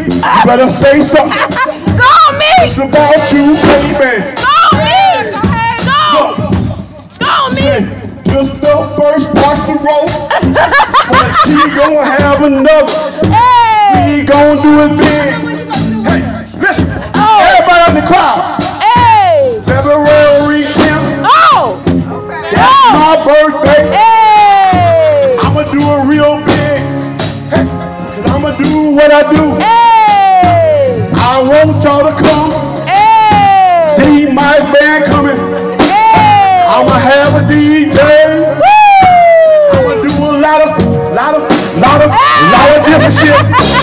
You better say something. Go on me. It's about you, baby. Go on me. Go. Go on me. Just the first watch the roast, but she gonna have another. Hey. We gonna do it big. Hey, listen, everybody in the crowd. Hey. February 10th. Oh. That's my birthday. Hey. I'ma do it real big. Hey, cause I'ma do what I do. Hey. I want y'all to come. Hey. The Mice Band coming. Hey. I'ma have a DJ. Woo. I'ma do a lot of different shit.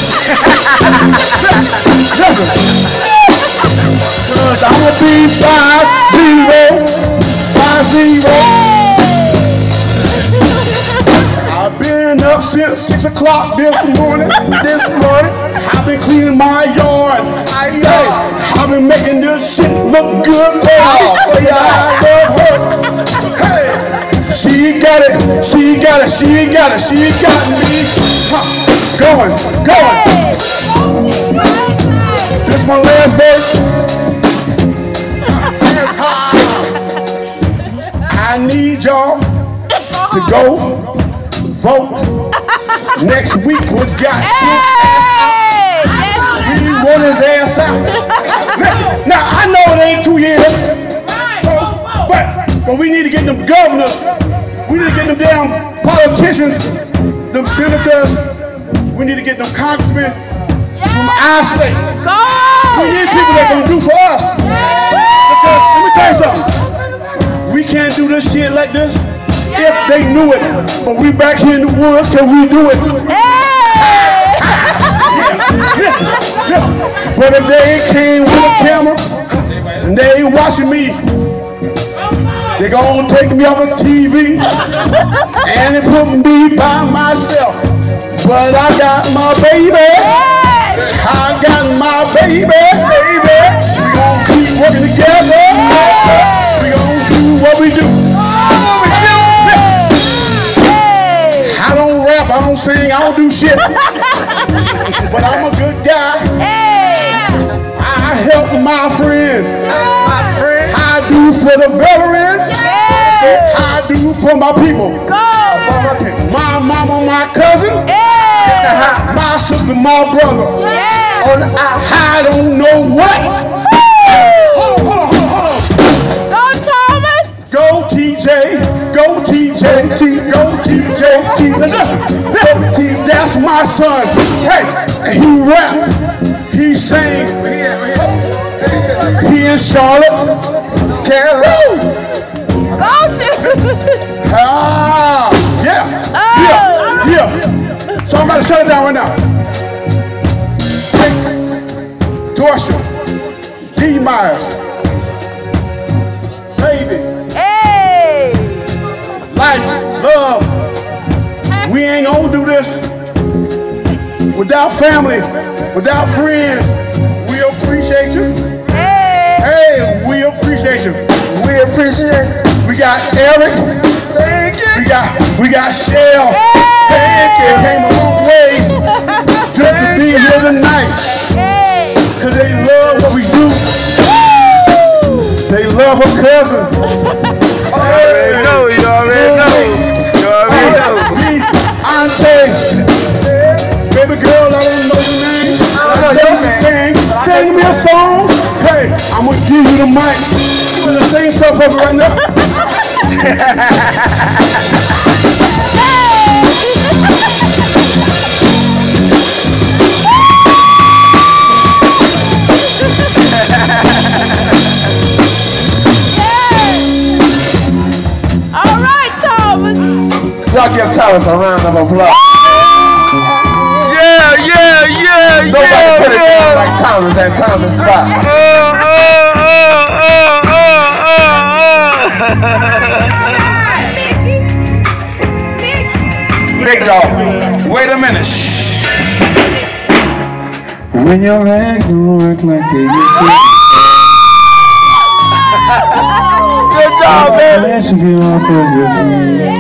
Listen, cause I'ma be 5-0. I've been up since 6 o'clock this morning. I've been cleaning my yard. Hey, I've been making this shit look good for y'all. I love her. Hey, she got it. She got me going. This my last verse. I need y'all to go vote next week. We got we want his ass out. Listen, now I know it ain't 2 years, but we need to get them governors, we need to get them damn politicians, them senators, we need to get them congressmen from our state. We need people that can do for us. Because let me tell you something, we can't do this shit like this if they knew it. But we back here in the woods, can we do it? Listen. But if they came with a camera and they ain't watching me, they gonna take me off of TV and they put me by myself. But I got my baby. I got my baby. We gonna keep working together. We gonna do what we do. I don't rap, I don't sing, I don't do shit. But I'm a good guy. I help my friends. I do for the veterans. I do for my people. My mama, my cousin. My sister, my brother. I don't know what. Hold on. Go, Thomas. Go TJ, go TJ. Listen, that's my son. Hey, he rap, he sing. He in Charlotte, Carol. Go to. Yeah. So I'm about to shut it down right now. Oyster, D. Myers, baby. Hey. Life, love. We ain't gonna do this without family, without friends. We appreciate you. Hey, we appreciate you. We got Eric. Thank you. We got Shell. Thank you. Came a long ways just to be here tonight. Cause they love what we do. They love her cousin. You already know. Auntie, baby girl, I don't know your name. Sing me a song. Hey, I'm gonna give you the mic. You gonna sing stuff over right now. All right, Thomas. Y'all give Thomas a round of applause. Nobody put it down like Thomas and Thomas spot. Big dog. Wait a minute. When your legs don't work like they used to. Good job, man.